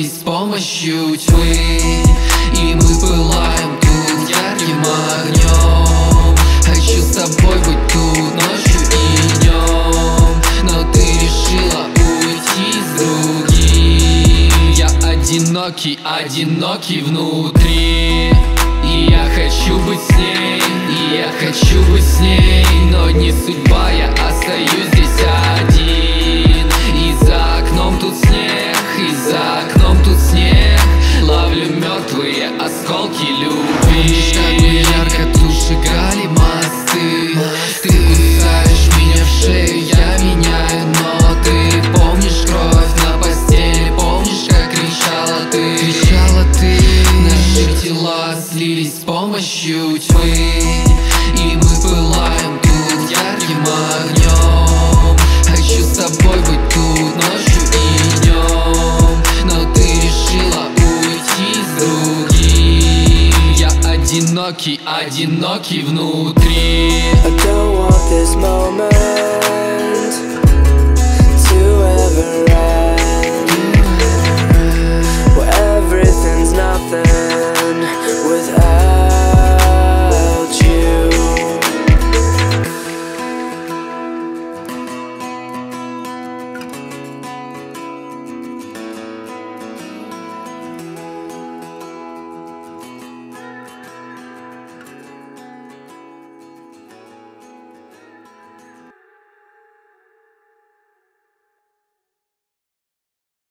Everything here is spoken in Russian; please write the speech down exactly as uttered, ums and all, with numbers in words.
слились с помощью тьмы, и мы пылаем тут ярким огнем. Хочу с тобой быть тут ночью и днем, но ты решила уйти с другим. Я одинокий, одинокий внутри, и я хочу быть с ней, и я хочу быть с ней, но не судьба, я остаюсь здесь один. И за окном тут снег, и за окном тут снег, ловлю мертвые осколки любви. Так бы ярко тут сжигали мосты, ты кусаешь меня в шею, я меняю ноты. Помнишь кровь на постели, помнишь, как кричала ты? Кричала ты. Наши тела слились с помощью тьмы, и мы пылаем тут ярким огнем. Хочу с тобой быть тут ночью и днем, но ты решила уйти с другим. Я одинокий, одинокий внутри. I don't want this moment to ever